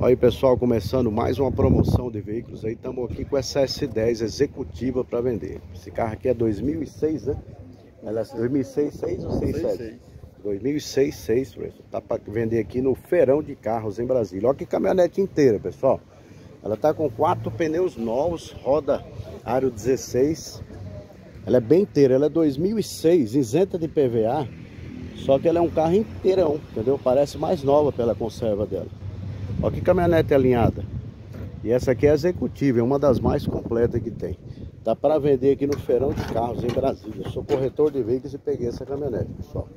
Aí pessoal, começando mais uma promoção de veículos aí, estamos aqui com essa S10 executiva para vender. Esse carro aqui é 2006, né? Ela é 2006, 6 ou 67? 2006, 6, tá para vender aqui no Feirão de Carros em Brasília. Olha que caminhonete inteira, pessoal. Ela tá com 4 pneus novos, roda aro 16. Ela é bem inteira, ela é 2006, isenta de PVA. Só que ela é um carro inteirão, entendeu? Parece mais nova pela conserva dela. Olha que caminhonete alinhada. E essa aqui é executiva, é uma das mais completas que tem. Tá para vender aqui no Feirão de Carros em Brasília. Eu sou corretor de veículos e peguei essa caminhonete, pessoal.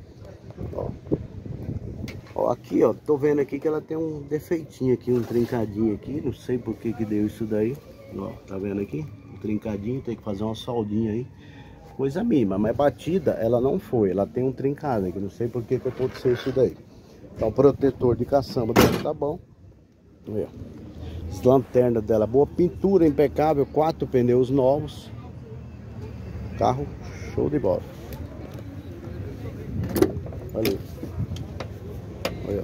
Ó, aqui, ó, tô vendo aqui que ela tem um defeitinho aqui, um trincadinho aqui. Não sei por que deu isso daí. Ó, tá vendo aqui? Um trincadinho, tem que fazer uma soldinha aí. Coisa mínima, mas batida ela não foi. Ela tem um trincado aqui, não sei por que aconteceu isso daí. Então, protetor de caçamba dela tá bom. As lanternas dela boa, pintura impecável, 4 pneus novos. Carro show de bola. Olha aí. Olha.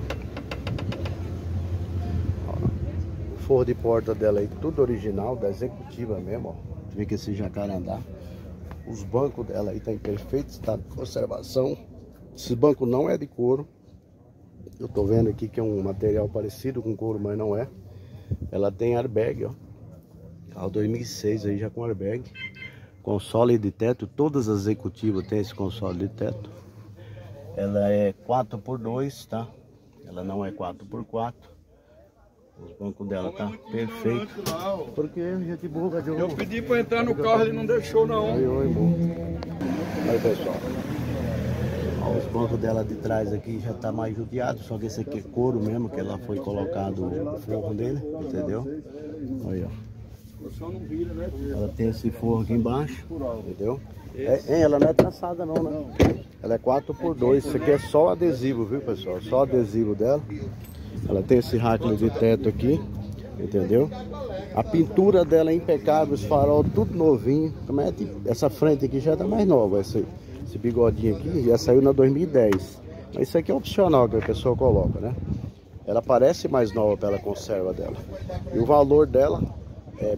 O forro de porta dela aí, tudo original, da executiva mesmo, ó. Vê que esse jacarandá. Os bancos dela aí tá em perfeito estado de conservação. Esse banco não é de couro. Eu tô vendo aqui que é um material parecido com couro, mas não é. Ela tem airbag, ó. Carro 2006 aí já com airbag. Console de teto, todas as executivas tem esse console de teto. Ela é 4x2, tá? Ela não é 4x4. Os bancos dela tá perfeito. Porque gente boa, eu pedi pra entrar no carro, ele não deixou não. Aí pessoal, ó, os bancos dela de trás aqui já tá mais judiado, só que esse aqui é couro mesmo, que ela foi colocado o forro dele, entendeu? Aí, ó. Ela tem esse forro aqui embaixo, entendeu? Ela não é traçada não, né? Ela é 4x2, isso aqui é só adesivo, viu pessoal? Só adesivo dela. Ela tem esse rádio de teto aqui, entendeu? A pintura dela é impecável, os farol tudo novinho. Essa frente aqui já tá mais nova, esse bigodinho aqui já saiu na 2010. Mas isso aqui é opcional que a pessoa coloca, né? Ela parece mais nova pela conserva dela. E o valor dela é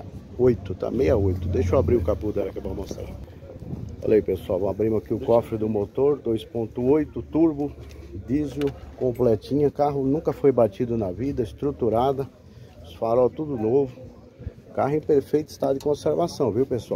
68, tá? 68. Deixa eu abrir o capô dela que eu vou mostrar. Olha aí pessoal, vamos abrir aqui o cofre do motor, 2.8 turbo, diesel, completinha. Carro nunca foi batido na vida, estruturada, os farol tudo novo. Carro em perfeito estado de conservação, viu pessoal?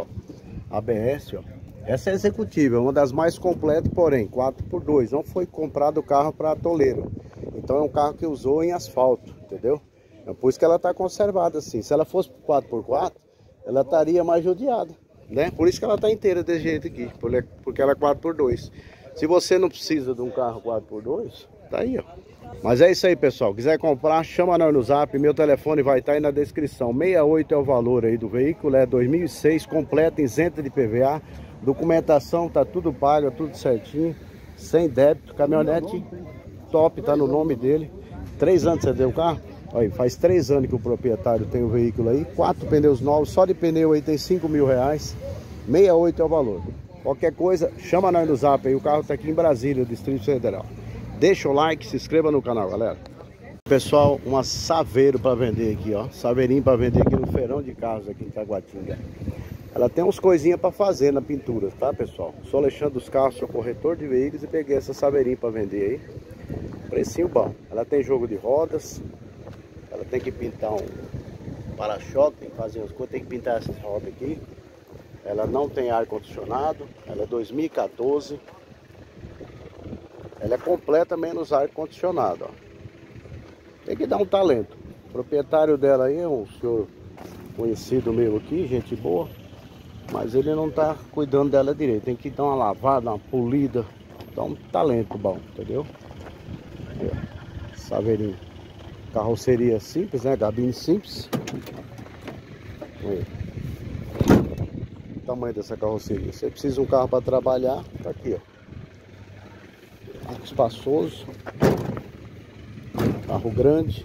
ABS, ó. Essa é executiva, é uma das mais completas, porém 4x2. Não foi comprado o carro para atoleiro. Então é um carro que usou em asfalto, entendeu? É por isso que ela está conservada assim. Se ela fosse 4x4, ela estaria mais judiada, né? Por isso que ela está inteira desse jeito aqui, porque ela é 4x2. Se você não precisa de um carro 4x2, tá aí, ó. Mas é isso aí, pessoal. Quiser comprar, chama nós no zap. Meu telefone vai estar aí na descrição. 68 é o valor aí do veículo, é 2006, completa, isenta de PVA. Documentação tá tudo paga, tudo certinho, sem débito. Caminhonete top, tá no nome dele. 3 anos você deu o carro? Aí, faz 3 anos que o proprietário tem o veículo aí. 4 pneus novos, só de pneu aí tem 5 mil reais. 68 é o valor. Qualquer coisa, chama nós no zap aí. O carro tá aqui em Brasília, Distrito Federal. Deixa o like, se inscreva no canal, galera. Pessoal, uma Saveiro para vender aqui, ó. Saveirinho para vender aqui no Feirão de Carros aqui em Taguatinga. Ela tem uns coisinhas para fazer na pintura, tá pessoal? Sou Alexandre dos Carros, sou corretor de veículos e peguei essa Saveirinho para vender aí. Precinho bom. Ela tem jogo de rodas. Ela tem que pintar um para-choque, tem que fazer umas coisas, tem que pintar essas rodas aqui. Ela não tem ar-condicionado, ela é 2014. Ela é completa menos ar-condicionado, ó. Tem que dar um talento. O proprietário dela aí é um senhor conhecido meu aqui, gente boa. Mas ele não tá cuidando dela direito. Tem que dar uma lavada, uma polida. Dá um talento bom, entendeu? Aí, ó. Saveirinho. Carroceria simples, né? Gabine simples. Aí. O tamanho dessa carroceria. Você precisa de um carro para trabalhar, tá aqui, ó. Carro espaçoso. Carro grande.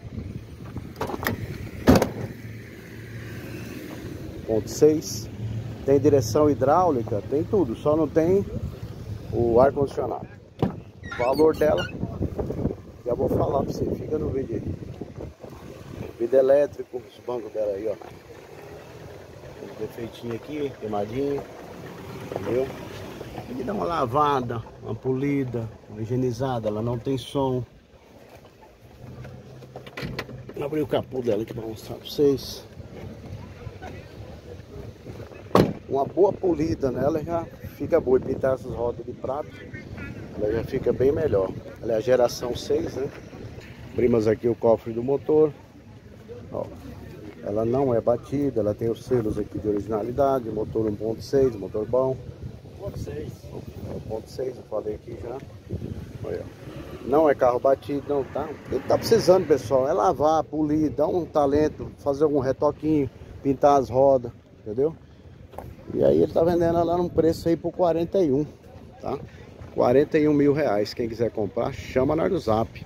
1.6. Tem direção hidráulica, tem tudo, só não tem o ar-condicionado. O valor dela, já vou falar para você, fica no vídeo aí. vidro elétrico, os bancos dela aí, ó. Um defeitinho aqui, queimadinho, entendeu? E dá uma lavada, uma polida, uma higienizada, ela não tem som. Vou abrir o capô dela aqui para mostrar para vocês. Uma boa polida nela já fica boa. E pintar essas rodas de prata, ela já fica bem melhor. Ela é a geração 6, né? Abrimos aqui o cofre do motor. Ó, ela não é batida, ela tem os selos aqui de originalidade. Motor 1.6, motor bom. 1.6, eu falei aqui já. Olha, não é carro batido, não tá. Ele tá precisando, pessoal, é lavar, polir, dar um talento, fazer algum retoquinho, pintar as rodas, entendeu? E aí ele tá vendendo ela num preço aí por 41, tá? 41 mil reais. Quem quiser comprar, chama nós no zap.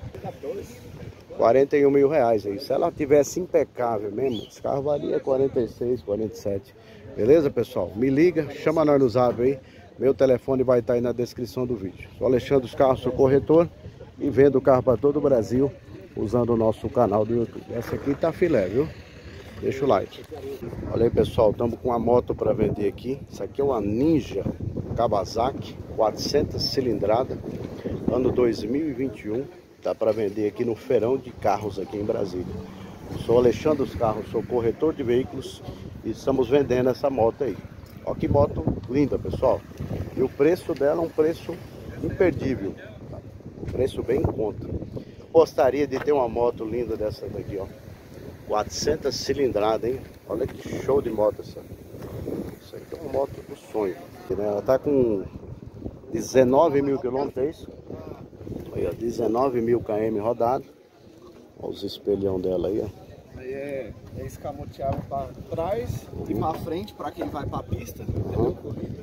41 mil reais aí. Se ela tivesse impecável mesmo, esse carro valia 46, 47. Beleza, pessoal? Me liga, chama nós no zap aí. Meu telefone vai estar aí na descrição do vídeo. Sou Alexandre dos Carros, sou corretor e vendo carro para todo o Brasil usando o nosso canal do YouTube. Essa aqui tá filé, viu? Deixa o like. Olha aí, pessoal, estamos com uma moto para vender aqui. Isso aqui é uma Ninja Kawasaki 400 cilindrada, ano 2021. Dá para vender aqui no feirão de carros aqui em Brasília. Sou Alexandre dos Carros, sou corretor de veículos e estamos vendendo essa moto aí. Olha que moto linda, pessoal. E o preço dela é um preço imperdível. Um preço bem em conta. Gostaria de ter uma moto linda dessa daqui, ó. 400 cilindrada, hein? Olha que show de moto essa. Isso aqui é uma moto do sonho. Ela tá com 19 mil quilômetros, é isso? Aí, ó, 19 mil km rodado. Olha os espelhão dela aí, ó. Aí é escamoteável para trás e para frente para quem vai para a pista, entendeu? Corrida.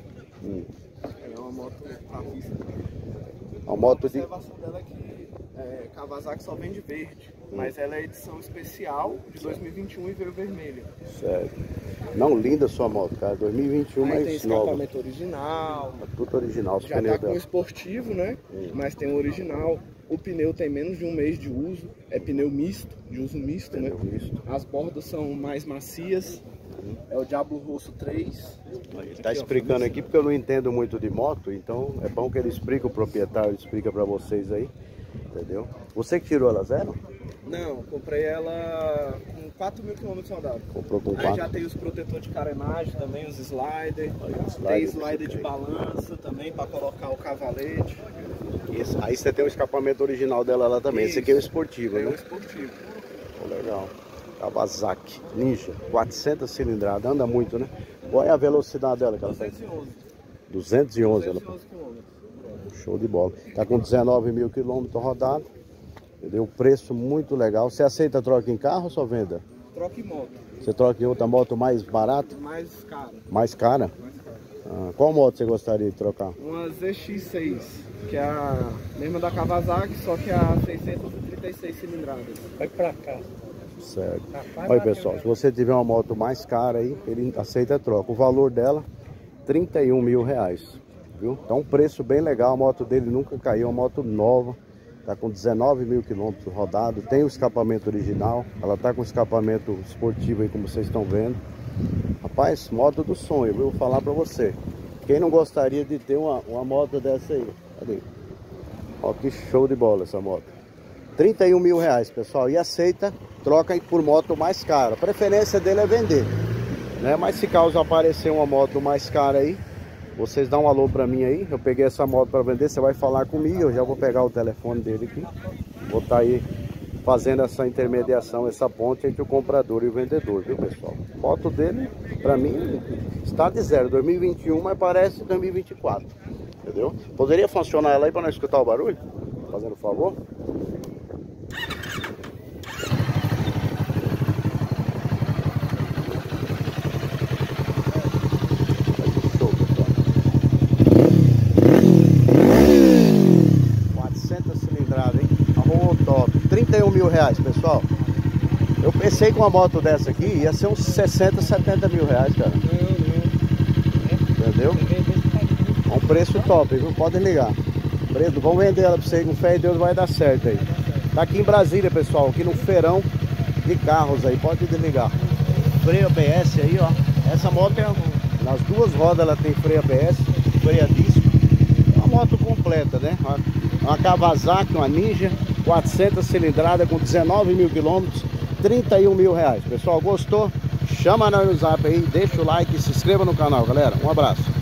É uma moto para pista. Uma moto de... A observação dela é que Kawasaki só vende verde, mas ela é edição especial de 2021 e veio vermelha. Sério. Não, linda sua moto, cara. 2021, aí mais tem nova. escapamento original. É tudo original, os Já pneus tá com dela. esportivo, né? Mas tem o original. O pneu tem menos de um mês de uso. É pneu misto, de uso misto, né? Misto. As bordas são mais macias. É o Diablo Rosso 3. Ele tá explicando aqui porque eu não entendo muito de moto, então é bom que ele explica, o proprietário explica pra vocês aí, entendeu? Você que tirou ela zero? Não, comprei ela com 4 mil quilômetros rodados. Comprou com Aí 4? já tem os protetores de carenagem também, os sliders. Slider, Tem slider de balança também para colocar o cavalete. Aí você tem o escapamento original dela lá também. Esse aqui é o esportivo, É o né? esportivo. Oh, legal. Kawasaki Ninja 400 cilindrada, anda muito, né? Qual é a velocidade dela que ela tem? 211 ela. 211 quilômetros. Show de bola. Tá com 19 mil quilômetros rodados. Entendeu? Preço muito legal. Você aceita troca em carro ou só venda? Troca em moto. Você troca em outra moto mais barata? Mais cara. Mais cara? Mais cara. Ah, qual moto você gostaria de trocar? Uma ZX6, que é a mesma da Kawasaki, só que é a 636 cilindradas. Vai pra cá. Certo. Olha, pessoal, se você tiver uma moto mais cara aí, ele aceita a troca. O valor dela, 31 mil reais, viu? Então, um preço bem legal. A moto dele nunca caiu, uma moto nova. Tá com 19 mil quilômetros rodado. Tem o escapamento original. Ela tá com escapamento esportivo aí, como vocês estão vendo. Rapaz, moto do sonho, viu? Vou falar pra você. Quem não gostaria de ter uma moto dessa aí? Cadê? Ó, que show de bola essa moto. 31 mil reais, pessoal. E aceita, troca por moto mais cara. A preferência dele é vender, né? Mas se caso aparecer uma moto mais cara aí, vocês dão um alô pra mim aí. Eu peguei essa moto para vender, você vai falar comigo. Eu já vou pegar o telefone dele aqui. Vou estar aí fazendo essa intermediação, essa ponte entre o comprador e o vendedor, viu, pessoal? A moto dele, pra mim, está de zero. 2021, mas parece 2024. Entendeu? Poderia funcionar ela aí para nós escutar o barulho? Fazendo um favor. Top, 31 mil reais, pessoal. Eu pensei que uma moto dessa aqui ia ser uns 60, 70 mil reais, cara. Entendeu? É um preço top, viu? Podem ligar. Preço, vamos vender ela pra vocês, com fé em Deus vai dar certo aí. Tá aqui em Brasília, pessoal, aqui no feirão de carros aí, pode desligar. Freio ABS aí, ó. Essa moto é, nas duas rodas ela tem freio ABS, freio a disco. É uma moto completa, né? Uma Kawasaki, uma Ninja, 400 cilindrada com 19 mil quilômetros, 31 mil reais. Pessoal, gostou? Chama nós no zap aí, deixa o like e se inscreva no canal, galera. Um abraço.